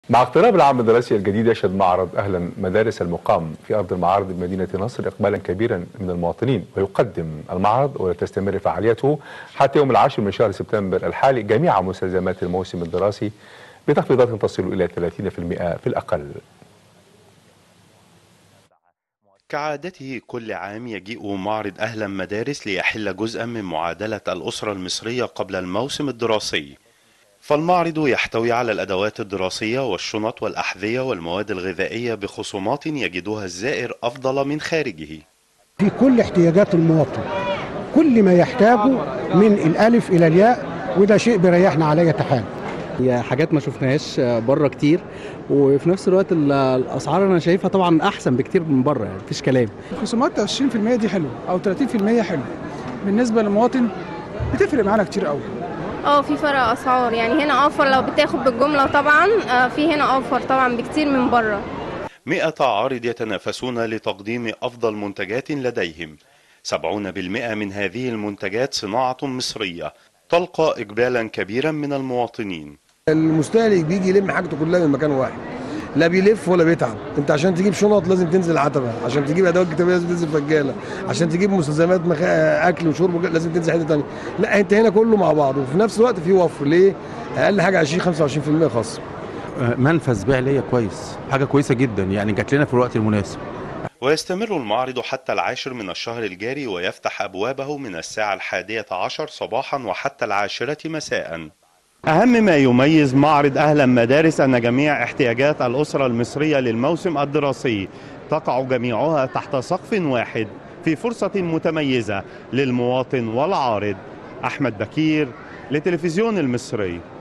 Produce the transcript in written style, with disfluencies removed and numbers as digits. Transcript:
مع اقتراب العام الدراسي الجديد يشهد معرض أهلا مدارس المقام في أرض المعارض بمدينة نصر إقبالا كبيرا من المواطنين، ويقدم المعرض وتستمر فعاليته حتى يوم 10 من شهر سبتمبر الحالي جميع مستلزمات الموسم الدراسي بتخفيضات تصل إلى 30% في الأقل. كعادته كل عام يجيء معرض أهلا مدارس ليحل جزءا من معادلة الأسرة المصرية قبل الموسم الدراسي. فالمعرض يحتوي على الأدوات الدراسية والشنط والأحذية والمواد الغذائية بخصومات يجدها الزائر أفضل من خارجه. في كل احتياجات المواطن، كل ما يحتاجه من الألف إلى الياء، وده شيء بيريحنا على أي حال. هي حاجات ما شفناهاش بره كتير، وفي نفس الوقت الأسعار أنا شايفها طبعا أحسن بكتير من بره، يعني مفيش كلام. الخصومات 20% دي حلوة أو 30% حلوة بالنسبة للمواطن، بتفرق معانا كتير قوي. في فرق اسعار، يعني هنا اوفر لو بتاخد بالجمله طبعا، في هنا اوفر طبعا بكتير من بره. 100 عارض يتنافسون لتقديم افضل منتجات لديهم. 70% من هذه المنتجات صناعه مصريه تلقى اقبالا كبيرا من المواطنين. المستهلك بيجي يلم حاجته كلها من مكان واحد، لا بيلف ولا بيتعب. انت عشان تجيب شنط لازم تنزل عتبه، عشان تجيب ادوات كتابيه لازم تنزل فجاله، عشان تجيب مستلزمات اكل وشرب لازم تنزل حته ثانيه. لا انت هنا كله مع بعض، وفي نفس الوقت في وفر. ليه؟ اقل حاجه 20-25% خاص. منفذ بيع ليا كويس، حاجه كويسه جدا، يعني جات لنا في الوقت المناسب. ويستمر المعرض حتى 10 من الشهر الجاري، ويفتح أبوابه من الساعة 11 صباحا وحتى 10 مساء. أهم ما يميز معرض أهلا مدارس أن جميع احتياجات الأسرة المصرية للموسم الدراسي تقع جميعها تحت سقف واحد في فرصة متميزة للمواطن والعارض. أحمد بكير لتلفزيون المصري.